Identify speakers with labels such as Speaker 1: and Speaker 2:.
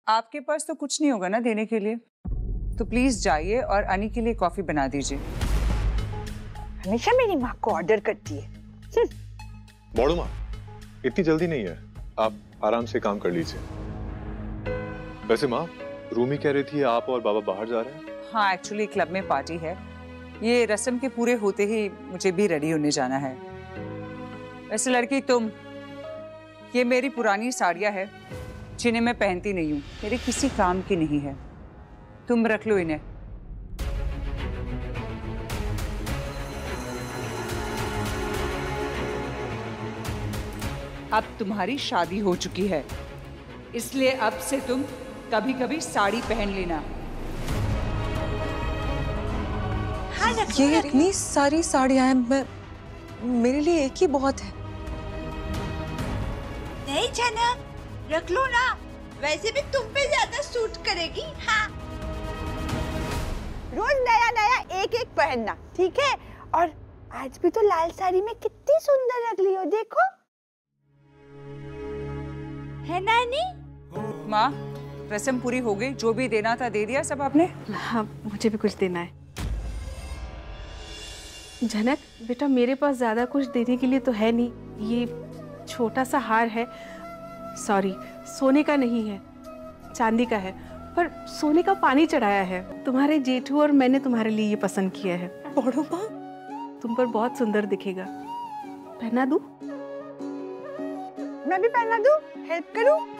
Speaker 1: आपके पास तो कुछ नहीं होगा ना देने के लिए, तो प्लीज जाइए और अनी के लिए कॉफी बना दीजिए।
Speaker 2: हमेशा मेरी माँ को ऑर्डर करती है।
Speaker 3: बड़ो माँ, इतनी जल्दी नहीं है, आप आराम से काम कर लीजिए। वैसे माँ, रूमी कह रही थी आप और बाबा बाहर जा रहे हैं।
Speaker 1: हाँ, एक्चुअली क्लब में पार्टी है, ये रस्म के पूरे होते ही मुझे भी रेडी होने जाना है। वैसे लड़की तुम, ये मेरी पुरानी साड़ियाँ है जिन्हें मैं पहनती नहीं हूँ, मेरे किसी काम की नहीं है, तुम रख लो इन्हें। अब तुम्हारी शादी हो चुकी है, इसलिए अब से तुम कभी कभी साड़ी पहन लेना।
Speaker 2: हाँ,
Speaker 4: ये इतनी सारी साड़ियां हैं, मेरे लिए एक ही बहुत है।
Speaker 2: नहीं जनक, रख लो ना, वैसे भी तुम पे ज्यादा सूट करेगी। हाँ, रोज नया नया एक एक पहनना, ठीक है? और आज भी तो लाल साड़ी में कितनी सुंदर लग रही हो, देखो। है नानी?
Speaker 1: माँ, रस्म पूरी हो गई, जो भी देना था दे दिया सब आपने?
Speaker 5: हाँ, मुझे भी कुछ देना है। जनक बेटा, मेरे पास ज्यादा कुछ देने के लिए तो है नहीं, ये छोटा सा हार है, सॉरी सोने का नहीं है, चांदी का है, पर सोने का पानी चढ़ाया है। तुम्हारे जेठू और मैंने तुम्हारे लिए ये पसंद किया है।
Speaker 4: बड़ो माँ,
Speaker 5: तुम पर बहुत सुंदर दिखेगा, पहना दूं?
Speaker 2: मैं भी पहना दूं? हेल्प करूं?